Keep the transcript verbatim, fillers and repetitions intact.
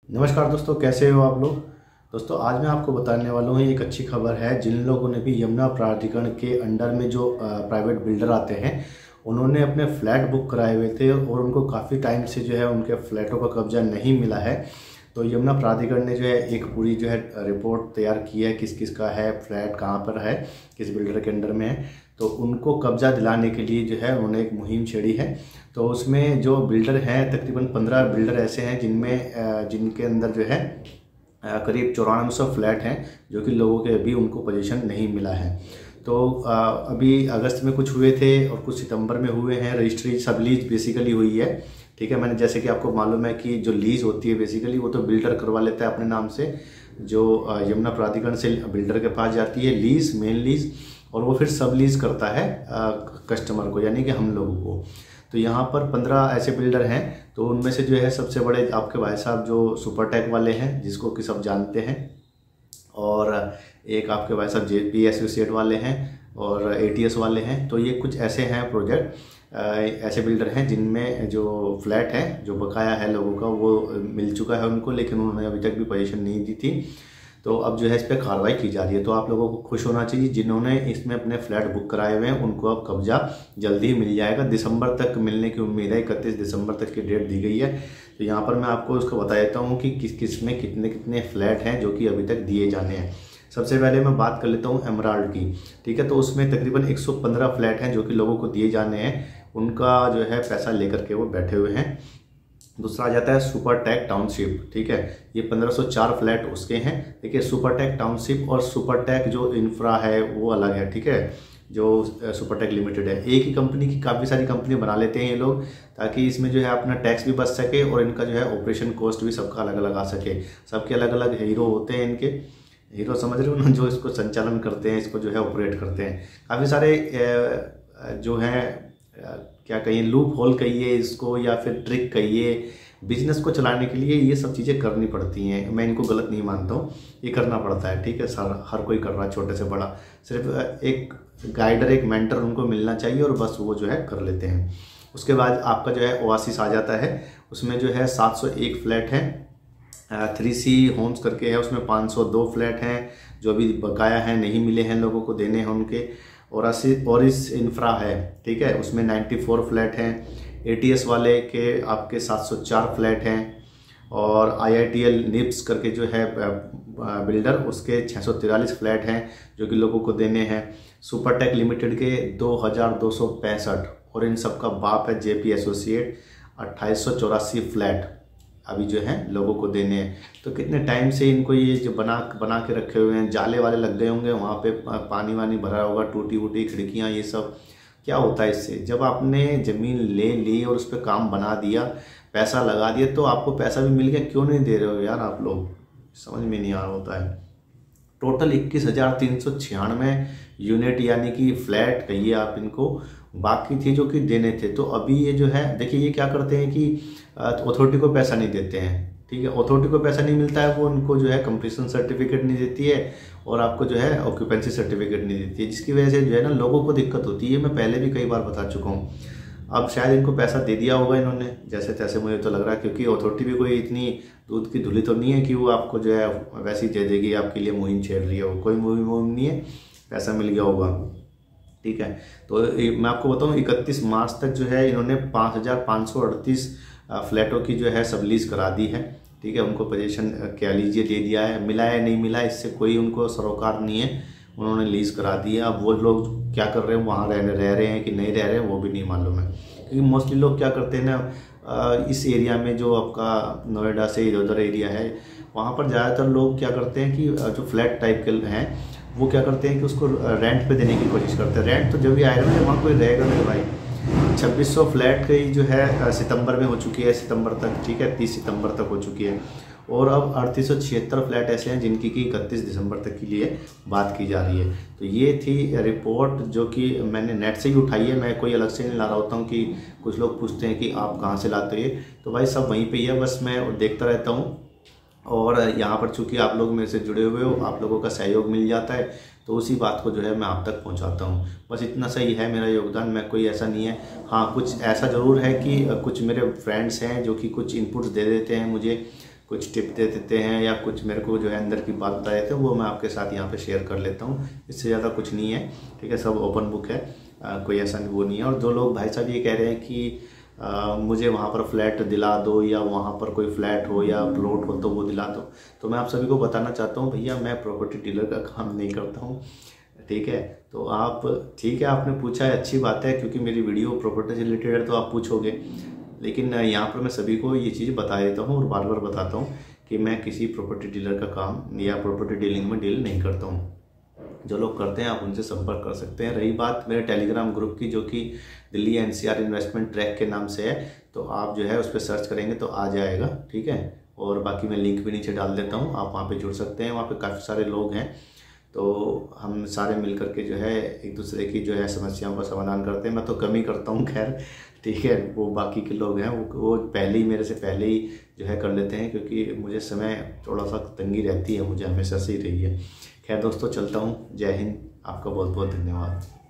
नमस्कार दोस्तों, कैसे हो आप लोग। दोस्तों आज मैं आपको बताने वाला हूँ एक अच्छी खबर है। जिन लोगों ने भी यमुना प्राधिकरण के अंडर में जो प्राइवेट बिल्डर आते हैं उन्होंने अपने फ्लैट बुक कराए हुए थे और उनको काफ़ी टाइम से जो है उनके फ्लैटों का कब्जा नहीं मिला है। तो यमुना प्राधिकरण ने जो है एक पूरी जो है रिपोर्ट तैयार की है, किस किस का है फ्लैट, कहाँ पर है, किस बिल्डर के अंडर में है। तो उनको कब्जा दिलाने के लिए जो है उन्होंने एक मुहिम छेड़ी है। तो उसमें जो बिल्डर हैं तकरीबन पंद्रह बिल्डर ऐसे हैं जिनमें जिनके अंदर जो है करीब चौरानवे सौ फ्लैट हैं, जो कि लोगों के अभी उनको पोजीशन नहीं मिला है। तो अभी अगस्त में कुछ हुए थे और कुछ सितंबर में हुए हैं। रजिस्ट्री सब लीज बेसिकली हुई है, ठीक है। मैंने जैसे कि आपको मालूम है कि जो लीज होती है बेसिकली वो तो बिल्डर करवा लेता है अपने नाम से, जो यमुना प्राधिकरण से बिल्डर के पास जाती है लीज, मेन लीज, और वो फिर सब लीज करता है कस्टमर को, यानी कि हम लोगों को। तो यहाँ पर पंद्रह ऐसे बिल्डर हैं। तो उनमें से जो है सबसे बड़े आपके भाई साहब जो सुपरटेक वाले हैं, जिसको कि सब जानते हैं, और एक आपके भाई साहब जे पी एसोसिएट वाले हैं और ए टी एस वाले हैं। तो ये कुछ ऐसे हैं प्रोजेक्ट, ऐसे बिल्डर हैं जिनमें जो फ्लैट है जो बकाया है लोगों का वो मिल चुका है उनको, लेकिन उन्होंने अभी तक भी पोजीशन नहीं दी थी। तो अब जो है इस पर कार्रवाई की जा रही है। तो आप लोगों को खुश होना चाहिए, जिन्होंने इसमें अपने फ्लैट बुक कराए हुए हैं उनको अब कब्जा जल्दी मिल जाएगा। दिसंबर तक मिलने की उम्मीद है, इकतीस दिसंबर तक की डेट दी गई है। तो यहाँ पर मैं आपको उसको बता देता हूँ कि किस किस में कितने कितने फ्लैट हैं जो कि अभी तक दिए जाने हैं। सबसे पहले मैं बात कर लेता हूँ एमराल्ड की, ठीक है। तो उसमें तकरीबन एक सौ पंद्रह फ्लैट हैं जो कि लोगों को दिए जाने हैं, उनका जो है पैसा लेकर के वो बैठे हुए हैं। दूसरा आ जाता है सुपरटेक टाउनशिप, ठीक है। ये पंद्रह सौ चार फ्लैट उसके हैं। देखिए सुपरटेक टाउनशिप और सुपरटेक जो इंफ्रा है वो अलग है, ठीक है। जो सुपरटेक लिमिटेड है, एक ही कंपनी की काफ़ी सारी कंपनी बना लेते हैं ये लोग, ताकि इसमें जो है अपना टैक्स भी बच सके और इनका जो है ऑपरेशन कॉस्ट भी सबका अलग अलग आ सके। सबके अलग अलग हीरो होते हैं इनके, हीरो समझ रहे हो ना, जो इसको संचालन करते हैं, इसको जो है ऑपरेट करते हैं। काफ़ी सारे जो हैं क्या कहिए, लूप होल कहिए इसको या फिर ट्रिक कहिए, बिजनेस को चलाने के लिए ये सब चीज़ें करनी पड़ती हैं। मैं इनको गलत नहीं मानता हूँ, ये करना पड़ता है, ठीक है। सर हर कोई कर रहा है, छोटे से बड़ा, सिर्फ एक गाइडर, एक मेंटर उनको मिलना चाहिए और बस वो जो है कर लेते हैं। उसके बाद आपका जो है ओआसिस आ जाता है। उसमें जो है सात सौ एक फ्लैट हैं, थ्री सी होम्स करके है, उसमें पाँच सौ दो फ्लैट हैं जो अभी बकाया हैं, नहीं मिले हैं, लोगों को देने हैं उनके। और और इस इंफ्रा है, ठीक है, उसमें चौरानवे फ्लैट हैं। ए टी एस वाले के आपके सात सौ चार फ्लैट हैं, और आई आई टी एल निप्स करके जो है बिल्डर, उसके छः सौ तिरालीस फ्लैट हैं जो कि लोगों को देने हैं। सुपरटेक लिमिटेड के दो हज़ार दो सौ पैंसठ, और इन सब का बाप है जे पी एसोसिएट, अट्ठाईस सौ चौरासी फ्लैट अभी जो है लोगों को देने हैं। तो कितने टाइम से इनको ये जो बना बना के रखे हुए हैं, जाले वाले लग गए होंगे, वहाँ पे पानी वानी भरा होगा, टूटी वूटी खिड़कियाँ, ये सब क्या होता है इससे। जब आपने ज़मीन ले ली और उस पर काम बना दिया, पैसा लगा दिया, तो आपको पैसा भी मिल गया, क्यों नहीं दे रहे हो यार आप लोग, समझ में नहीं आ रहा होता है। टोटल इक्कीस हज़ार तीन सौ छियानवे यूनिट यानी कि फ्लैट कहिए आप इनको, बाकी थी जो कि देने थे। तो अभी ये जो है देखिए, ये क्या करते हैं कि अथॉरिटी को पैसा नहीं देते हैं, ठीक है। अथॉरिटी को पैसा नहीं मिलता है, वो उनको जो है कंप्लीशन सर्टिफिकेट नहीं देती है और आपको जो है ऑक्यूपेंसी सर्टिफिकेट नहीं देती है, जिसकी वजह से जो है ना लोगों को दिक्कत होती है। मैं पहले भी कई बार बता चुका हूँ। अब शायद इनको पैसा दे दिया होगा इन्होंने, जैसे तैसे मुझे तो लग रहा है, क्योंकि अथॉरिटी भी कोई इतनी दूध की धुली तो नहीं है कि वो आपको जो है वैसे ही दे देगी, आपके लिए मुहिम छेड़ रही है। वो कोई मुहिम मुहिम नहीं है, पैसा मिल गया होगा, ठीक है। तो मैं आपको बताऊं, इकतीस मार्च तक जो है इन्होंने पाँच हज़ार पाँच सौ अड़तीस फ्लैटों की जो है सब लीज करा दी है, ठीक है। उनको पोजीशन क्या लीजिए दे दिया है, मिला है नहीं मिला इससे कोई उनको सरोकार नहीं है, उन्होंने लीज करा दी है। अब वो लोग क्या कर रहे हैं, वहाँ रह रह रहे हैं कि नहीं रह रहे हैं वो भी नहीं मालूम है, क्योंकि मोस्टली लोग क्या करते हैं ना, इस एरिया में जो आपका नोएडा से इधर उधर एरिया है, वहाँ पर ज़्यादातर लोग क्या करते हैं कि जो फ्लैट टाइप के हैं वो क्या करते हैं कि उसको रेंट पे देने की कोशिश करते हैं। रेंट तो जब भी आएगा ना, वहाँ कोई रहेगा नहीं भाई। छब्बीस सौ फ्लैट की जो है सितंबर में हो चुकी है, सितंबर तक, ठीक है, तीस सितंबर तक हो चुकी है। और अब अड़तीस सौ छिहत्तर फ्लैट ऐसे हैं जिनकी की इकतीस दिसंबर तक के लिए बात की जा रही है। तो ये थी रिपोर्ट जो कि मैंने नेट से ही उठाई है, मैं कोई अलग से नहीं ला रहा होता हूँ कि कुछ लोग पूछते हैं कि आप कहाँ से लाते हो ये, तो भाई सब वहीं पे ही है, बस मैं देखता रहता हूँ। और यहाँ पर चूंकि आप लोग मेरे से जुड़े हुए हो, आप लोगों का सहयोग मिल जाता है, तो उसी बात को जो है मैं आप तक पहुँचाता हूँ। बस इतना सही है मेरा योगदान, मैं कोई ऐसा नहीं है। हाँ, कुछ ऐसा ज़रूर है कि कुछ मेरे फ्रेंड्स हैं जो कि कुछ इनपुट्स दे देते हैं मुझे, कुछ टिप दे देते हैं या कुछ मेरे को जो है अंदर की बात बता देते हैं, वो मैं आपके साथ यहाँ पे शेयर कर लेता हूँ। इससे ज़्यादा कुछ नहीं है, ठीक है, सब ओपन बुक है, आ, कोई ऐसा वो नहीं है। और जो लोग भाई साहब ये कह रहे हैं कि आ, मुझे वहाँ पर फ्लैट दिला दो या वहाँ पर कोई फ्लैट हो या प्लॉट हो तो वो दिला दो, तो मैं आप सभी को बताना चाहता हूँ भैया मैं प्रॉपर्टी डीलर का काम नहीं करता हूँ, ठीक है। तो आप ठीक है, आपने पूछा है, अच्छी बात है, क्योंकि मेरी वीडियो प्रॉपर्टी से रिलेटेड है तो आप पूछोगे, लेकिन यहाँ पर मैं सभी को ये चीज़ बता देता हूँ और बार बार बताता हूँ कि मैं किसी प्रॉपर्टी डीलर का काम या प्रॉपर्टी डीलिंग में डील नहीं करता हूँ। जो लोग करते हैं आप उनसे संपर्क कर सकते हैं। रही बात मेरे टेलीग्राम ग्रुप की, जो कि दिल्ली एनसीआर इन्वेस्टमेंट ट्रैक के नाम से है, तो आप जो है उस पर सर्च करेंगे तो आ जाएगा, ठीक है। और बाकी मैं लिंक भी नीचे डाल देता हूँ, आप वहाँ पे जुड़ सकते हैं। वहाँ पे काफ़ी सारे लोग हैं, तो हम सारे मिल करके जो है एक दूसरे की जो है समस्याओं का समाधान करते हैं। मैं तो कम ही करता हूँ, खैर ठीक है, वो बाकी के लोग हैं वो वो पहले ही मेरे से पहले ही जो है कर लेते हैं, क्योंकि मुझे समय थोड़ा सा तंगी रहती है, मुझे हमेशा से ही रही है। खैर दोस्तों, चलता हूँ। जय हिंद, आपका बहुत बहुत धन्यवाद।